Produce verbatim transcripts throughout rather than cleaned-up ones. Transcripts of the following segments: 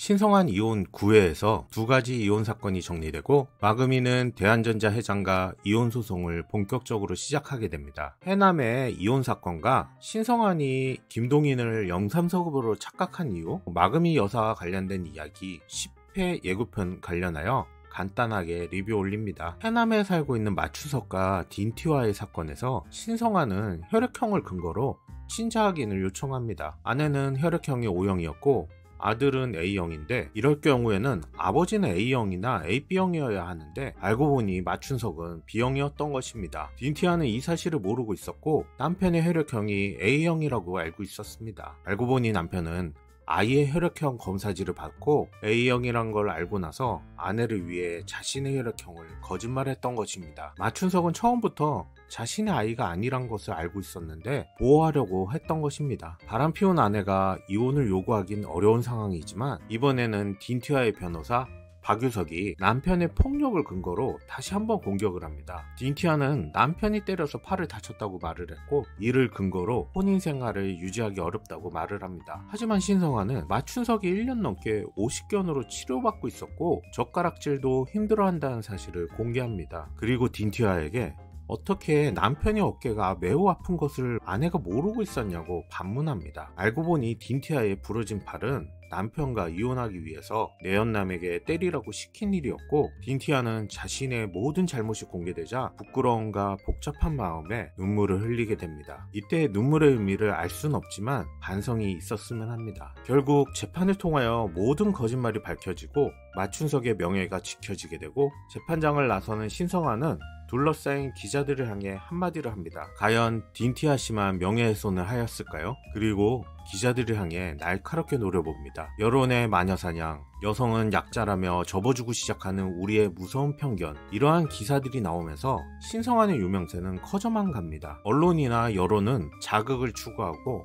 신성한 이혼 구 회에서 두 가지 이혼 사건이 정리되고 마금이는 대한전자 회장과 이혼 소송을 본격적으로 시작하게 됩니다. 해남의 이혼 사건과 신성한이 김동인을 영삼석으로 착각한 이후 마금이 여사와 관련된 이야기 십 회 예고편 관련하여 간단하게 리뷰 올립니다. 해남에 살고 있는 마추석과 딘티와의 사건에서 신성한은 혈액형을 근거로 친자 확인을 요청합니다. 아내는 혈액형이 오형이었고 아들은 에이형인데 이럴 경우에는 아버지는 에이형이나 에이비형이어야 하는데 알고 보니 마춘석은 비형이었던 것입니다. 딘티아는 이 사실을 모르고 있었고 남편의 혈액형이 에이형이라고 알고 있었습니다. 알고 보니 남편은 아이의 혈액형 검사지를 받고 에이형이란 걸 알고 나서 아내를 위해 자신의 혈액형을 거짓말했던 것입니다. 마춘석은 처음부터 자신의 아이가 아니란 것을 알고 있었는데 보호하려고 했던 것입니다. 바람 피운 아내가 이혼을 요구하긴 어려운 상황이지만 이번에는 딘티아의 변호사 박유석이 남편의 폭력을 근거로 다시 한번 공격을 합니다. 딘티아는 남편이 때려서 팔을 다쳤다고 말을 했고 이를 근거로 혼인 생활을 유지하기 어렵다고 말을 합니다. 하지만 신성한은 마춘석이 일 년 넘게 오십견으로 치료받고 있었고 젓가락질도 힘들어한다는 사실을 공개합니다. 그리고 딘티아에게 어떻게 남편의 어깨가 매우 아픈 것을 아내가 모르고 있었냐고 반문합니다. 알고 보니 딘티아의 부러진 팔은 남편과 이혼하기 위해서 내연남에게 때리라고 시킨 일이었고 딘티아는 자신의 모든 잘못이 공개되자 부끄러움과 복잡한 마음에 눈물을 흘리게 됩니다. 이때 눈물의 의미를 알 수는 없지만 반성이 있었으면 합니다. 결국 재판을 통하여 모든 거짓말이 밝혀지고 마춘석의 명예가 지켜지게 되고 재판장을 나서는 신성한은 둘러싸인 기자들을 향해 한마디를 합니다. 과연 딘티아 씨만 명예훼손을 하였을까요? 그리고 기자들을 향해 날카롭게 노려봅니다. 여론의 마녀사냥, 여성은 약자라며 접어주고 시작하는 우리의 무서운 편견, 이러한 기사들이 나오면서 신성한의 유명세는 커져만 갑니다. 언론이나 여론은 자극을 추구하고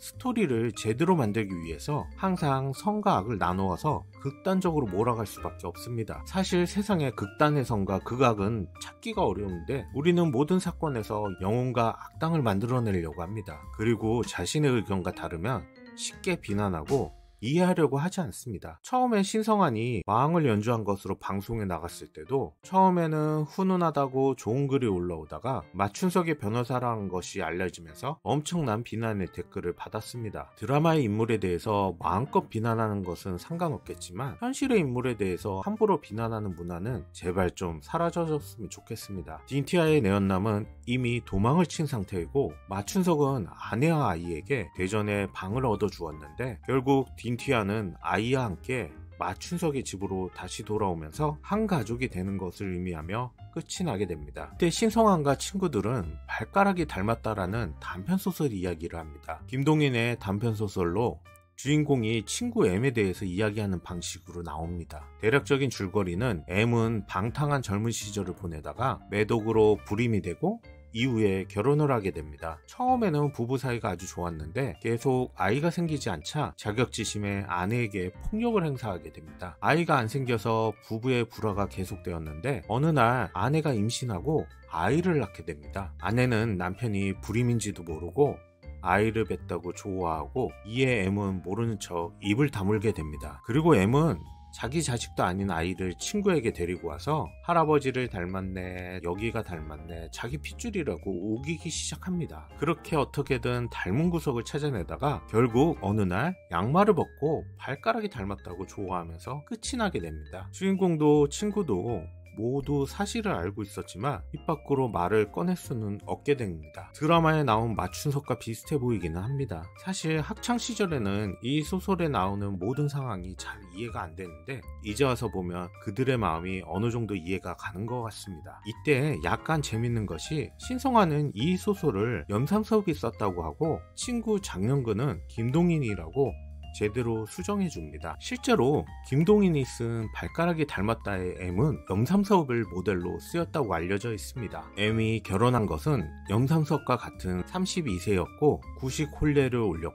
스토리를 제대로 만들기 위해서 항상 성과 악을 나누어서 극단적으로 몰아갈 수밖에 없습니다. 사실 세상에 극단의 성과 극악은 찾기가 어려운데 우리는 모든 사건에서 영혼과 악당을 만들어내려고 합니다. 그리고 자신의 의견과 다르면 쉽게 비난하고 이해하려고 하지 않습니다. 처음에 신성한이 마왕을 연주한 것으로 방송에 나갔을 때도 처음에는 훈훈하다고 좋은 글이 올라오다가 마춘석의 변호사라는 것이 알려지면서 엄청난 비난의 댓글을 받았습니다. 드라마의 인물에 대해서 마음껏 비난하는 것은 상관없겠지만 현실의 인물에 대해서 함부로 비난하는 문화는 제발 좀 사라져줬으면 좋겠습니다. 딘티아의 내연남은 이미 도망을 친 상태이고 마춘석은 아내와 아이에게 대전에 방을 얻어주었는데 결국 딘티아는 아이와 함께 마춘석의 집으로 다시 돌아오면서 한 가족이 되는 것을 의미하며 끝이 나게 됩니다. 그때 신성한과 친구들은 발가락이 닮았다라는 단편소설 이야기를 합니다. 김동인의 단편소설로 주인공이 친구 M에 대해서 이야기하는 방식으로 나옵니다. 대략적인 줄거리는 M은 방탕한 젊은 시절을 보내다가 매독으로 불임이 되고 이후에 결혼을 하게 됩니다. 처음에는 부부 사이가 아주 좋았는데 계속 아이가 생기지 않자 자격지심에 아내에게 폭력을 행사하게 됩니다. 아이가 안 생겨서 부부의 불화가 계속되었는데 어느 날 아내가 임신하고 아이를 낳게 됩니다. 아내는 남편이 불임인지도 모르고 아이를 뱉다고 좋아하고 이에 M은 모르는 척 입을 다물게 됩니다. 그리고 M은 자기 자식도 아닌 아이를 친구에게 데리고 와서 할아버지를 닮았네, 여기가 닮았네, 자기 핏줄이라고 우기기 시작합니다. 그렇게 어떻게든 닮은 구석을 찾아내다가 결국 어느 날 양말을 벗고 발가락이 닮았다고 좋아하면서 끝이 나게 됩니다. 주인공도 친구도 모두 사실을 알고 있었지만 입 밖으로 말을 꺼낼 수는 없게 됩니다. 드라마에 나온 마춘석과 비슷해 보이기는 합니다. 사실 학창시절에는 이 소설에 나오는 모든 상황이 잘 이해가 안 되는데 이제 와서 보면 그들의 마음이 어느 정도 이해가 가는 것 같습니다. 이때 약간 재밌는 것이 신성한은 이 소설을 염삼석이 썼다고 하고 친구 장영근은 김동인이라고 제대로 수정해줍니다. 실제로 김동인이 쓴 발가락이 닮았다의 M은 염삼석을 모델로 쓰였다고 알려져 있습니다. M이 결혼한 것은 염삼석과 같은 삼십이 세였고 구식 혼례를 올렸고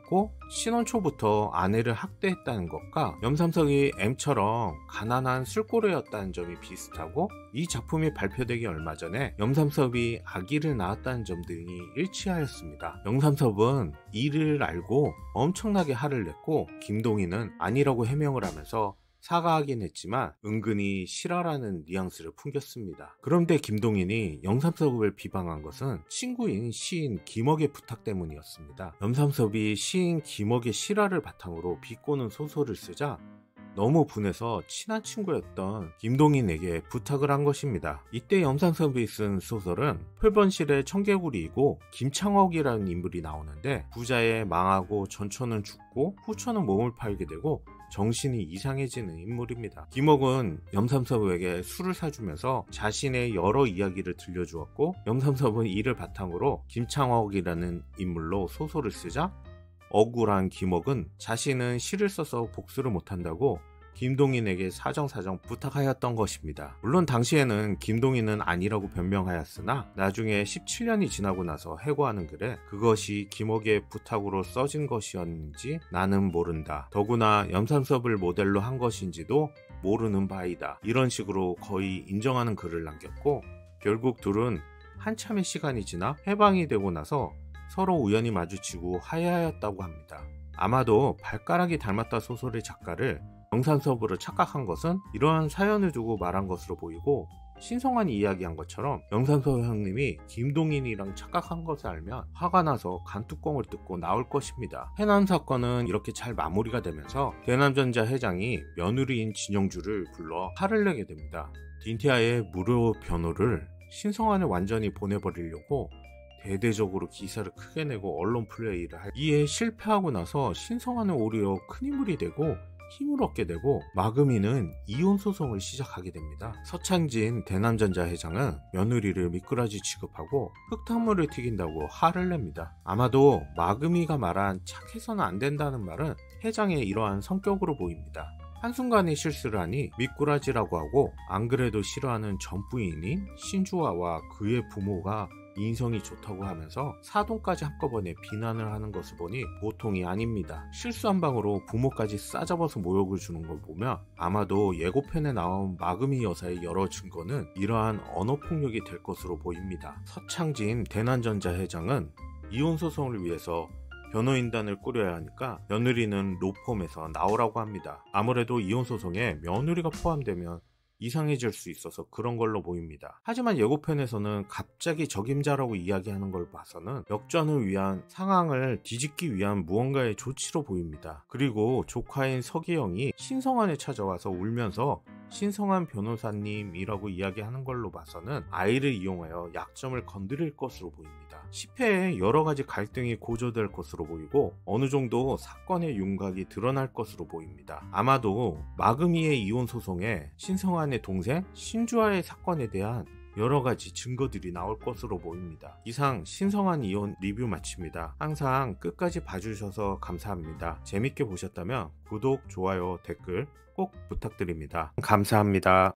신혼 초부터 아내를 학대했다는 것과 염삼석이 M처럼 가난한 술꼬리였다는 점이 비슷하고, 이 작품이 발표되기 얼마 전에 염삼섭이 아기를 낳았다는 점 등이 일치하였습니다. 염삼섭은 이를 알고 엄청나게 화를 냈고, 김동희는 아니라고 해명을 하면서 사과하긴 했지만 은근히 실화라는 뉘앙스를 풍겼습니다. 그런데 김동인이 염삼섭을 비방한 것은 친구인 시인 김억의 부탁 때문이었습니다. 염삼섭이 시인 김억의 실화를 바탕으로 비꼬는 소설을 쓰자 너무 분해서 친한 친구였던 김동인에게 부탁을 한 것입니다. 이때 염삼섭이 쓴 소설은 폴번실의 청개구리이고, 김창옥이라는 인물이 나오는데 부자의 망하고 전초는 죽고 후초는 몸을 팔게 되고 정신이 이상해지는 인물입니다. 김옥은 염삼섭에게 술을 사주면서 자신의 여러 이야기를 들려주었고, 염삼섭은 이를 바탕으로 김창옥이라는 인물로 소설을 쓰자 억울한 김옥은 자신은 시를 써서 복수를 못한다고 김동인에게 사정사정 부탁하였던 것입니다. 물론 당시에는 김동인은 아니라고 변명하였으나 나중에 십칠 년이 지나고 나서 해고하는 글에 그것이 김옥의 부탁으로 써진 것이었는지 나는 모른다. 더구나 염삼섭을 모델로 한 것인지도 모르는 바이다. 이런 식으로 거의 인정하는 글을 남겼고, 결국 둘은 한참의 시간이 지나 해방이 되고 나서 서로 우연히 마주치고 화해하였다고 합니다. 아마도 발가락이 닮았다 소설의 작가를 염삼섭으로 착각한 것은 이러한 사연을 두고 말한 것으로 보이고, 신성한이 이야기한 것처럼 염삼섭 형님이 김동인이랑 착각한 것을 알면 화가 나서 간뚜껑을 뜯고 나올 것입니다. 해남 사건은 이렇게 잘 마무리가 되면서 대남전자 회장이 며느리인 진영주를 불러 화를 내게 됩니다. 딘티아의 무료 변호를 신성한을 완전히 보내버리려고 대대적으로 기사를 크게 내고 언론 플레이를 할 이에 실패하고 나서 신성한은 오히려 큰 인물이 되고 힘을 얻게 되고, 마금이는 이혼 소송을 시작하게 됩니다. 서창진 대남전자 회장은 며느리를 미꾸라지 취급하고 흙탕물을 튀긴다고 화를 냅니다. 아마도 마금이가 말한 착해서는 안 된다는 말은 회장의 이러한 성격으로 보입니다. 한순간의 실수를 하니 미꾸라지라고 하고, 안 그래도 싫어하는 전 부인인 신주아와 그의 부모가 인성이 좋다고 하면서 사돈까지 한꺼번에 비난을 하는 것을 보니 보통이 아닙니다. 실수 한 방으로 부모까지 싸잡아서 모욕을 주는 걸 보면 아마도 예고편에 나온 마금이 여사의 여러 증거는 이러한 언어폭력이 될 것으로 보입니다. 서창진 대남전자 회장은 이혼 소송을 위해서 변호인단을 꾸려야 하니까 며느리는 로펌에서 나오라고 합니다. 아무래도 이혼 소송에 며느리가 포함되면 이상해질 수 있어서 그런 걸로 보입니다. 하지만 예고편에서는 갑자기 적임자라고 이야기하는 걸 봐서는 역전을 위한 상황을 뒤집기 위한 무언가의 조치로 보입니다. 그리고 조카인 서기영이 신성한에 찾아와서 울면서 신성한 변호사님이라고 이야기하는 걸로 봐서는 아이를 이용하여 약점을 건드릴 것으로 보입니다. 십 회에 여러가지 갈등이 고조될 것으로 보이고 어느 정도 사건의 윤곽이 드러날 것으로 보입니다. 아마도 마금이의 이혼 소송에 신성한의 동생 신주아의 사건에 대한 여러가지 증거들이 나올 것으로 보입니다. 이상 신성한 이혼 리뷰 마칩니다. 항상 끝까지 봐주셔서 감사합니다. 재밌게 보셨다면 구독, 좋아요, 댓글 꼭 부탁드립니다. 감사합니다.